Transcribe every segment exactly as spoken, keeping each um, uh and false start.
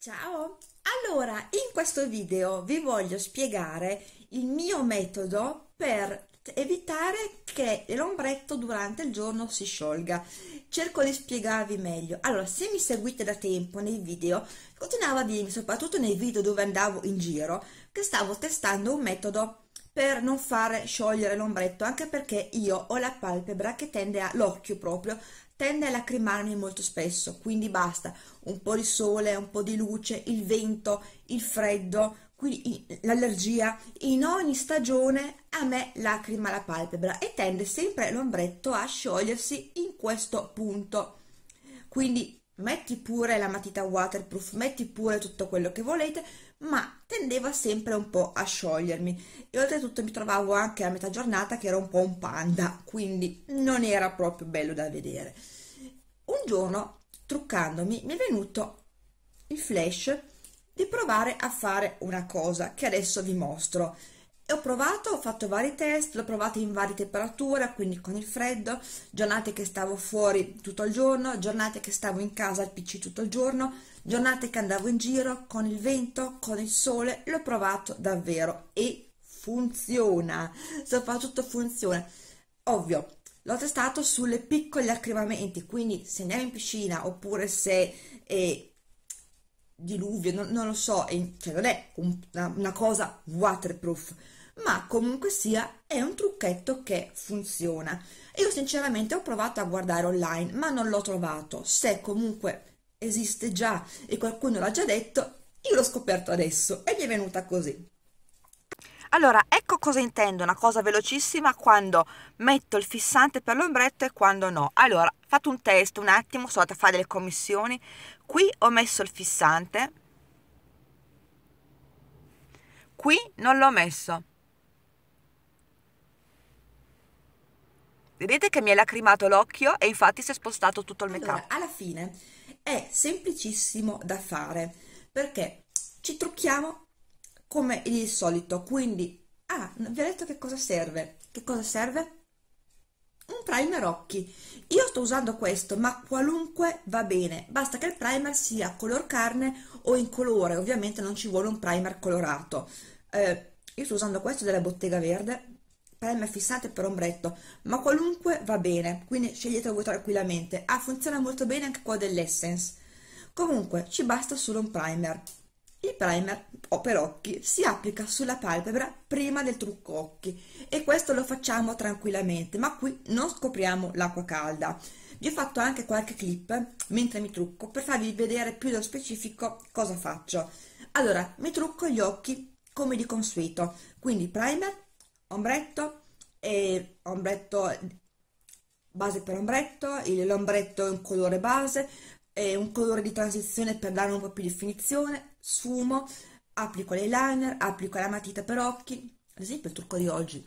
Ciao! Allora, in questo video vi voglio spiegare il mio metodo per evitare che l'ombretto durante il giorno si sciolga. Cerco di spiegarvi meglio. Allora, se mi seguite da tempo nei video, continuavo a dirmi, soprattutto nei video dove andavo in giro, che stavo testando un metodo per non fare sciogliere l'ombretto, anche perché io ho la palpebra che tende a, l'occhio proprio, tende a lacrimarmi molto spesso, quindi basta un po' di sole, un po' di luce, il vento, il freddo, quindi l'allergia, in ogni stagione a me lacrima la palpebra e tende sempre l'ombretto a sciogliersi in questo punto. Quindi metti pure la matita waterproof, metti pure tutto quello che volete, ma tendeva sempre un po' a sciogliermi e oltretutto mi trovavo anche a metà giornata che era un po' un panda, quindi non era proprio bello da vedere. Un giorno, truccandomi, mi è venuto il flash di provare a fare una cosa che adesso vi mostro. E ho provato, ho fatto vari test, l'ho provato in varie temperature, quindi con il freddo, giornate che stavo fuori tutto il giorno, giornate che stavo in casa al P C tutto il giorno, giornate che andavo in giro con il vento, con il sole, l'ho provato davvero e funziona, soprattutto funziona. Ovvio, l'ho testato sulle piccoli accremamenti, quindi se andiamo in piscina oppure se è diluvio, non, non lo so, è- cioè non è un- una, una cosa waterproof, ma comunque sia è un trucchetto che funziona. E io sinceramente ho provato a guardare online, ma non l'ho trovato. Se comunque esiste già e qualcuno l'ha già detto, io l'ho scoperto adesso e mi è venuta così. Allora, ecco cosa intendo, una cosa velocissima quando metto il fissante per l'ombretto e quando no. Allora, fate un test un attimo, sono andata a fare delle commissioni. Qui ho messo il fissante, qui non l'ho messo. Vedete che mi è lacrimato l'occhio e infatti si è spostato tutto il make-up. Allora, alla fine è semplicissimo da fare perché ci trucchiamo come il solito, quindi ah, vi ho detto che cosa serve. Che cosa serve? Un primer occhi. Io sto usando questo, ma qualunque va bene, basta che il primer sia color carne o incolore, ovviamente non ci vuole un primer colorato. Eh, io sto usando questo della Bottega Verde, primer fissante per ombretto, ma qualunque va bene, quindi sceglietelo voi tranquillamente. Ah, funziona molto bene anche qua dell'Essence. Comunque, ci basta solo un primer. Il primer o per occhi si applica sulla palpebra prima del trucco occhi e questo lo facciamo tranquillamente, ma qui non scopriamo l'acqua calda. Vi ho fatto anche qualche clip mentre mi trucco per farvi vedere più nello specifico cosa faccio. Allora, mi trucco gli occhi come di consueto, quindi primer, ombretto e ombretto base per ombretto, il- l'ombretto è un colore base, è un colore di transizione per dare un po' più di definizione, sfumo, applico l'eyeliner, applico la matita per occhi, ad esempio il trucco di oggi,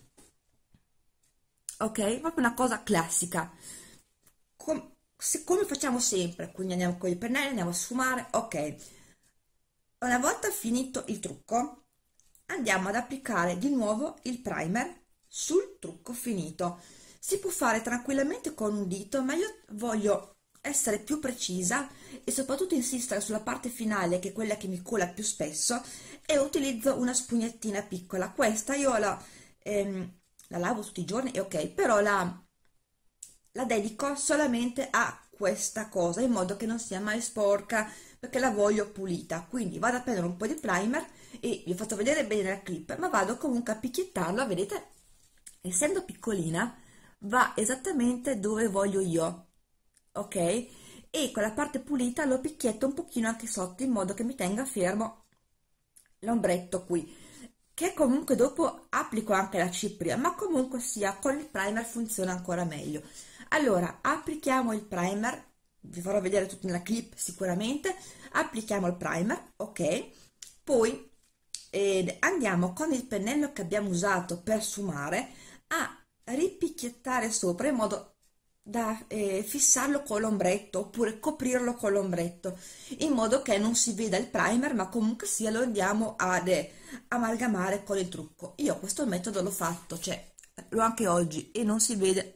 ok? Proprio una cosa classica, Com- se- come facciamo sempre, quindi andiamo con i pennelli, andiamo a sfumare, ok. Una volta finito il trucco, andiamo ad applicare di nuovo il primer sul trucco finito. Si può fare tranquillamente con un dito, ma io voglio essere più precisa e soprattutto insistere sulla parte finale, che è quella che mi cola più spesso, e utilizzo una spugnettina piccola. Questa io la, ehm, la lavo tutti i giorni, e ok, però la, la dedico solamente a questa cosa, in modo che non sia mai sporca, perché la voglio pulita. Quindi vado a prendere un po' di primer e vi ho fatto vedere bene la clip, ma vado comunque a picchiettarlo, vedete, essendo piccolina va esattamente dove voglio io, ok? E con la parte pulita lo picchietto un pochino anche sotto, in modo che mi tenga fermo l'ombretto qui, che comunque dopo applico anche la cipria, ma comunque sia con il primer funziona ancora meglio. Allora, applichiamo il primer, vi farò vedere tutto nella clip sicuramente. Applichiamo il primer, ok, poi eh, andiamo con il pennello che abbiamo usato per sfumare a ripicchiettare sopra, in modo da eh, fissarlo con l'ombretto oppure coprirlo con l'ombretto, in modo che non si veda il primer, ma comunque sia lo andiamo ad eh, amalgamare con il trucco. Io questo metodo l'ho fatto, cioè l'ho anche oggi e non si vede.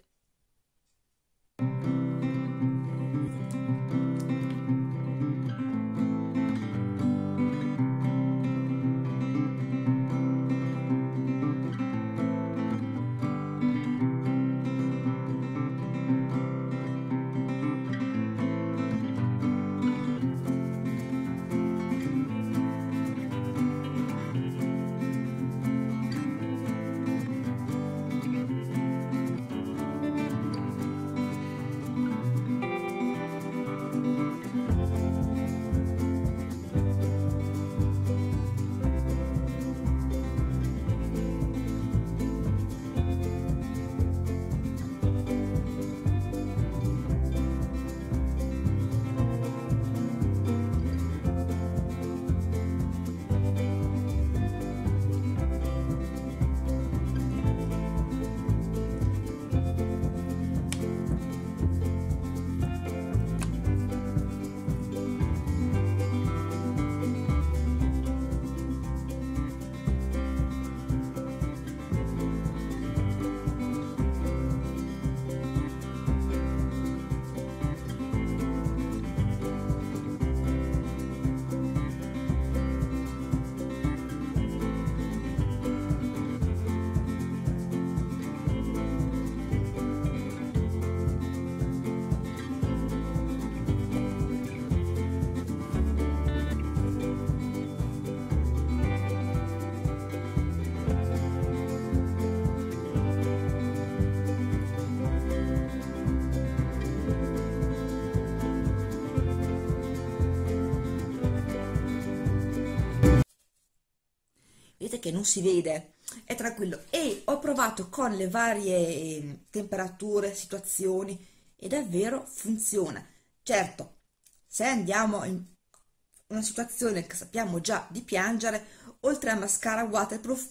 vedete che non si vede, è tranquillo. E ho provato con le varie eh, temperature, situazioni e davvero funziona. Certo, se andiamo in una situazione che sappiamo già di piangere, oltre a mascara waterproof,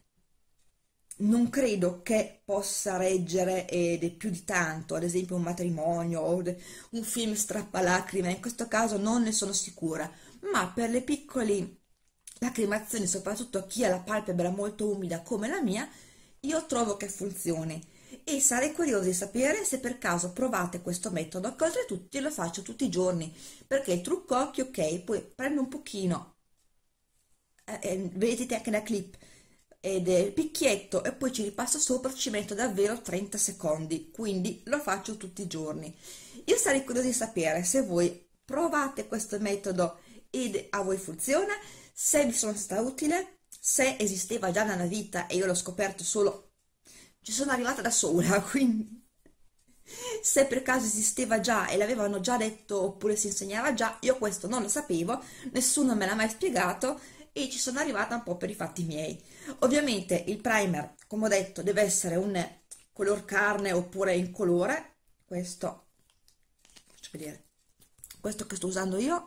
non credo che possa reggere ed è più di tanto, ad esempio un matrimonio o un film strappalacrime, in questo caso non ne sono sicura, ma per le piccole lacrimazioni, soprattutto a chi ha la palpebra molto umida come la mia, io trovo che funzioni. E sarei curiosa di sapere se per caso provate questo metodo, che oltretutto io lo faccio tutti i giorni, perché il trucco occhi, ok, poi prendo un pochino, eh, eh, vedete anche la clip, ed è il picchietto e poi ci ripasso sopra, ci metto davvero trenta secondi, quindi lo faccio tutti i giorni. Io sarei curiosa di sapere se voi provate questo metodo ed a voi funziona, se vi sono stata utile, se esisteva già nella vita e io l'ho scoperto solo, ci sono arrivata da sola, quindi se per caso esisteva già e l'avevano già detto oppure si insegnava già, io questo non lo sapevo, nessuno me l'ha mai spiegato e ci sono arrivata un po' per i fatti miei. Ovviamente il primer, come ho detto, deve essere un color carne oppure in colore. Questo, faccio vedere, questo che sto usando io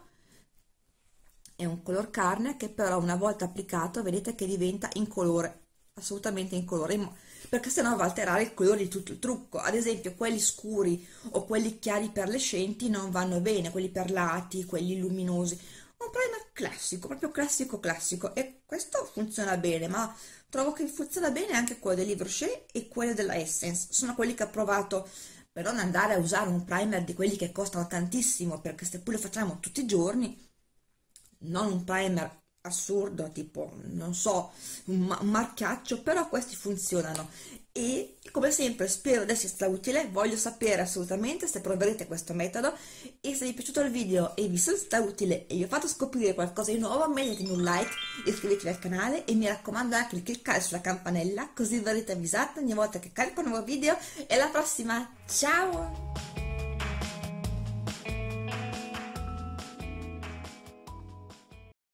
è un color carne che però una volta applicato vedete che diventa incolore, assolutamente incolore, perché sennò va a alterare il colore di tutto il trucco. Ad esempio quelli scuri o quelli chiari perlescenti non vanno bene, quelli perlati, quelli luminosi. Un primer classico, proprio classico classico, e questo funziona bene, ma trovo che funziona bene anche quello dell'Yves Rocher e quello della Essence. Sono quelli che ho provato, per non andare a usare un primer di quelli che costano tantissimo, perché se poi lo facciamo tutti i giorni, non un primer assurdo tipo, non so, un, ma un marchiaccio, però questi funzionano. E come sempre spero di esservi stata utile, voglio sapere assolutamente se proverete questo metodo, e se vi è piaciuto il video e vi sono stata utile e vi ho fatto scoprire qualcosa di nuovo, mettetemi un like, iscrivetevi al canale e mi raccomando anche di cliccare sulla campanella così verrete avvisati ogni volta che carico un nuovo video. E alla prossima, ciao!